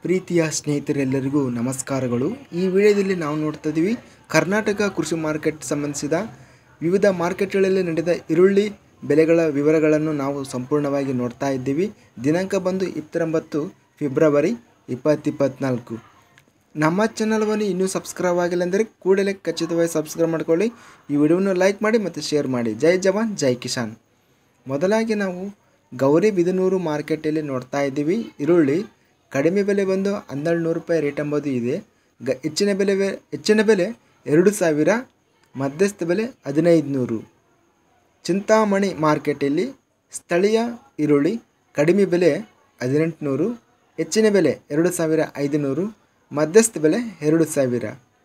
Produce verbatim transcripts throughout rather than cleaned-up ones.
ಪ್ರೀತಿಯ ಸ್ನೇಹಿತರೆಲ್ಲರಿಗೂ ನಮಸ್ಕಾರಗಳು. ಈ ವಿಡಿಯೋದಲ್ಲಿ ನಾವು ನೋಡ್ತಾ ಇದ್ದೀವಿ ಕರ್ನಾಟಕ ಕೃಷಿ ಮಾರ್ಕೆಟ್ ಸಂಬಂಧಿಸಿದ ವಿವಿಧ ಮಾರ್ಕೆಟ್ಗಳಲ್ಲಿ ನಡೆದ ಈರುಳ್ಳಿ ಬೆಲೆಗಳ ವಿವರಗಳನ್ನು ನಾವು ಸಂಪೂರ್ಣವಾಗಿ ನೋಡ್ತಾ ಇದ್ದೀವಿ. ದಿನಾಂಕ ಬಂದು ಇಪ್ಪತ್ತೊಂಬತ್ತು ಫೆಬ್ರವರಿ ಇಪ್ಪತ್ತು ಇಪ್ಪತ್ತ್ನಾಲ್ಕು. ನಮ್ಮ ಚಾನಲ್ವನ್ನು ಇನ್ನೂ ಸಬ್ಸ್ಕ್ರೈಬ್ ಆಗಿಲ್ಲ ಅಂದರೆ ಕೂಡಲೇ ಖಚಿತವಾಗಿ ಸಬ್ಸ್ಕ್ರೈಬ್ ಮಾಡ್ಕೊಳ್ಳಿ. ಈ ವಿಡಿಯೋವನ್ನು ಲೈಕ್ ಮಾಡಿ ಮತ್ತು ಶೇರ್ ಮಾಡಿ. ಜೈ ಜವಾನ್ ಜೈ ಕಿಸಾನ್. ಮೊದಲಾಗಿ ನಾವು ಗೌರಿಬಿದನೂರು ಮಾರ್ಕೆಟಲ್ಲಿ ನೋಡ್ತಾ ಇದ್ದೀವಿ. ಈರುಳ್ಳಿ ಕಡಿಮೆ ಬೆಲೆ ಬಂದು ಹನ್ನೆರಡು ನೂರು ರೂಪಾಯಿ ರೇಟ್ ಎಂಬುದು ಇದೆ. ಗ ಹೆಚ್ಚಿನ ಬೆಲೆ ಹೆಚ್ಚಿನ ಬೆಲೆ ಎರಡು ಸಾವಿರ, ಮಧ್ಯಸ್ಥ ಬೆಲೆ ಹದಿನೈದು ನೂರು. ಚಿಂತಾಮಣಿ ಮಾರ್ಕೆಟಲ್ಲಿ ಸ್ಥಳೀಯ ಈರುಳ್ಳಿ ಕಡಿಮೆ ಬೆಲೆ ಹದಿನೆಂಟು ನೂರು, ಹೆಚ್ಚಿನ ಬೆಲೆ ಎರಡು ಸಾವಿರ ಐದುನೂರು, ಮಧ್ಯಸ್ಥ ಬೆಲೆ ಎರಡು ಸಾವಿರ.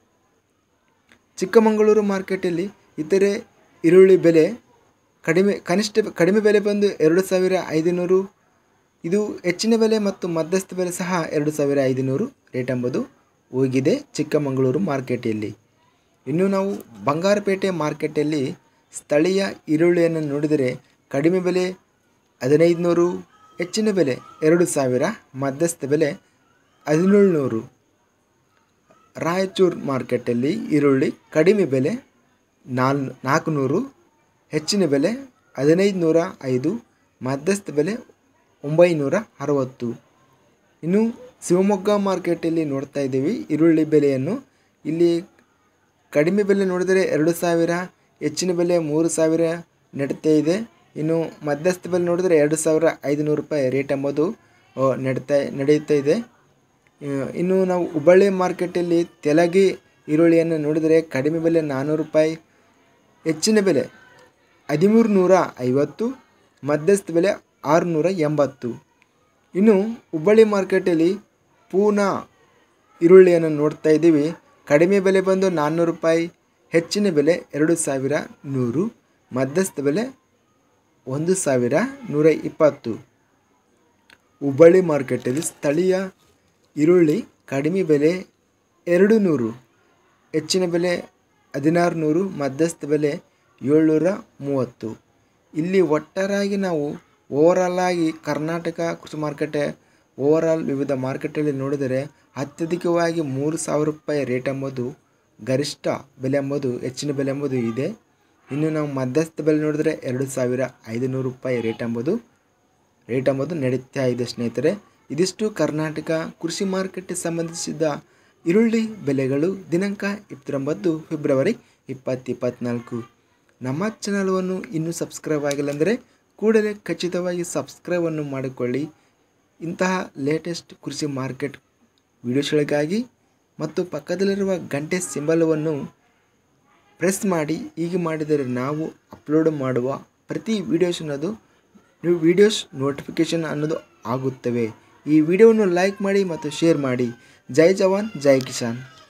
ಚಿಕ್ಕಮಗಳೂರು ಮಾರ್ಕೆಟಲ್ಲಿ ಇತರೆ ಈರುಳ್ಳಿ ಬೆಲೆ ಕಡಿಮೆ ಕನಿಷ್ಠ ಕಡಿಮೆ ಬೆಲೆ ಬಂದು ಎರಡು ಸಾವಿರ ಐದುನೂರು, ಇದು ಹೆಚ್ಚಿನ ಬೆಲೆ ಮತ್ತು ಮಧ್ಯಸ್ಥ ಬೆಲೆ ಸಹ ಎರಡು ಸಾವಿರ ಐದುನೂರು ರೇಟ್ ಎಂಬುದು ಹೋಗಿದೆ ಚಿಕ್ಕಮಗಳೂರು ಮಾರ್ಕೆಟಲ್ಲಿ. ಇನ್ನು ನಾವು ಬಂಗಾರಪೇಟೆ ಮಾರ್ಕೆಟಲ್ಲಿ ಸ್ಥಳೀಯ ಈರುಳ್ಳಿಯನ್ನು ನೋಡಿದರೆ ಕಡಿಮೆ ಬೆಲೆ ಹದಿನೈದು ನೂರು, ಹೆಚ್ಚಿನ ಬೆಲೆ ಎರಡು ಸಾವಿರ, ಮಧ್ಯಸ್ಥ ಬೆಲೆ ಹದಿನೇಳು ನೂರು. ರಾಯಚೂರು ಮಾರ್ಕೆಟಲ್ಲಿ ಈರುಳ್ಳಿ ಕಡಿಮೆ ಬೆಲೆ ನಾಲ್ ನಾಲ್ಕುನೂರು, ಹೆಚ್ಚಿನ ಬೆಲೆ ಹದಿನೈದು ನೂರ ಐದು, ಮಧ್ಯಸ್ಥ ಬೆಲೆ ಒಂಬೈನೂರ ಅರವತ್ತು. ಇನ್ನು ಶಿವಮೊಗ್ಗ ಮಾರ್ಕೆಟಲ್ಲಿ ನೋಡ್ತಾ ಇದ್ದೀವಿ ಈರುಳ್ಳಿ ಬೆಲೆಯನ್ನು. ಇಲ್ಲಿ ಕಡಿಮೆ ಬೆಲೆ ನೋಡಿದರೆ ಎರಡು ಸಾವಿರ, ಹೆಚ್ಚಿನ ಬೆಲೆ ಮೂರು ಸಾವಿರ ನಡೀತಾ ಇದೆ. ಇನ್ನು ಮಧ್ಯಸ್ಥ ಬೆಲೆ ನೋಡಿದರೆ ಎರಡು ಸಾವಿರ ಐದುನೂರು ರೂಪಾಯಿ ರೇಟ್ ಎಂಬುದು ನಡೀತಾ ನಡೆಯುತ್ತಾ ಇದೆ. ಇನ್ನು ನಾವು ಹುಬ್ಬಳ್ಳಿ ಮಾರ್ಕೆಟಲ್ಲಿ ತೆಲಗಿ ಈರುಳ್ಳಿಯನ್ನು ನೋಡಿದರೆ ಕಡಿಮೆ ಬೆಲೆ ನಾನ್ನೂರು ರೂಪಾಯಿ, ಹೆಚ್ಚಿನ ಬೆಲೆ ಹದಿಮೂರು ನೂರ ಐವತ್ತು, ಮಧ್ಯಸ್ಥ ಬೆಲೆ ಆರುನೂರ ಎಂಬತ್ತು. ಇನ್ನು ಹುಬ್ಬಳ್ಳಿ ಮಾರ್ಕೆಟಲ್ಲಿ ಪೂನಾ ಈರುಳ್ಳಿಯನ್ನು ನೋಡ್ತಾ ಇದ್ದೀವಿ. ಕಡಿಮೆ ಬೆಲೆ ಬಂದು ನಾನ್ನೂರು ರೂಪಾಯಿ, ಹೆಚ್ಚಿನ ಬೆಲೆ ಎರಡು ಸಾವಿರ ನೂರು, ಮಧ್ಯಸ್ಥ ಬೆಲೆ ಒಂದು ಸಾವಿರ ನೂರ ಇಪ್ಪತ್ತು. ಹುಬ್ಬಳ್ಳಿ ಮಾರ್ಕೆಟಲ್ಲಿ ಸ್ಥಳೀಯ ಈರುಳ್ಳಿ ಕಡಿಮೆ ಬೆಲೆ ಎರಡು ನೂರು, ಹೆಚ್ಚಿನ ಬೆಲೆ ಹದಿನಾರು ನೂರು, ಮಧ್ಯಸ್ಥ ಬೆಲೆ ಏಳ್ನೂರ ಮೂವತ್ತು. ಇಲ್ಲಿ ಒಟ್ಟಾರೆಯಾಗಿ ನಾವು ಓವರಾಲ್ ಆಗಿ ಕರ್ನಾಟಕ ಕೃಷಿ ಮಾರ್ಕೆಟ್ ಓವರಾಲ್ ವಿವಿಧ ಮಾರ್ಕೆಟಲ್ಲಿ ನೋಡಿದರೆ ಅತ್ಯಧಿಕವಾಗಿ ಮೂರು ಸಾವಿರ ರೂಪಾಯಿ ರೇಟ್ ಎಂಬುದು ಗರಿಷ್ಠ ಬೆಲೆ ಎಂಬುದು ಹೆಚ್ಚಿನ ಬೆಲೆ ಎಂಬುದು ಇದೆ. ಇನ್ನು ನಾವು ಮಧ್ಯಸ್ಥ ಬೆಲೆ ನೋಡಿದರೆ ಎರಡು ಸಾವಿರ ಐದುನೂರು ರೂಪಾಯಿ ರೇಟ್ ಎಂಬುದು ರೇಟ್ ಎಂಬುದು ನಡೀತಾ ಇದೆ ಸ್ನೇಹಿತರೆ. ಇದಿಷ್ಟು ಕರ್ನಾಟಕ ಕೃಷಿ ಮಾರ್ಕೆಟ್ಗೆ ಸಂಬಂಧಿಸಿದ ಈರುಳ್ಳಿ ಬೆಲೆಗಳು ದಿನಾಂಕ ಇಪ್ಪತ್ತೊಂಬತ್ತು ಫೆಬ್ರವರಿ ಇಪ್ಪತ್ತು ಇಪ್ಪತ್ತ್ನಾಲ್ಕು. ನಮ್ಮ ಚಾನಲನ್ನು ಇನ್ನೂ ಸಬ್ಸ್ಕ್ರೈಬ್ ಆಗಿಲ್ಲ ಅಂದರೆ ಕೂಡಲೇ ಖಚಿತವಾಗಿ ಸಬ್ಸ್ಕ್ರೈಬನ್ನು ಮಾಡಿಕೊಳ್ಳಿ. ಇಂತಹ ಲೇಟೆಸ್ಟ್ ಕೃಷಿ ಮಾರ್ಕೆಟ್ ವಿಡಿಯೋಸ್ಗಳಿಗಾಗಿ ಮತ್ತು ಪಕ್ಕದಲ್ಲಿರುವ ಗಂಟೆ ಸಿಂಬಲವನ್ನು ಪ್ರೆಸ್ ಮಾಡಿ. ಹೀಗೆ ಮಾಡಿದರೆ ನಾವು ಅಪ್ಲೋಡ್ ಮಾಡುವ ಪ್ರತಿ ವಿಡಿಯೋಸ್ ಅನ್ನೋದು ನೀವು ವಿಡಿಯೋಸ್ ನೋಟಿಫಿಕೇಷನ್ ಅನ್ನೋದು ಆಗುತ್ತವೆ. ಈ ವಿಡಿಯೋವನ್ನು ಲೈಕ್ ಮಾಡಿ ಮತ್ತು ಶೇರ್ ಮಾಡಿ. ಜೈ ಜವಾನ್ ಜೈ ಕಿಸಾನ್.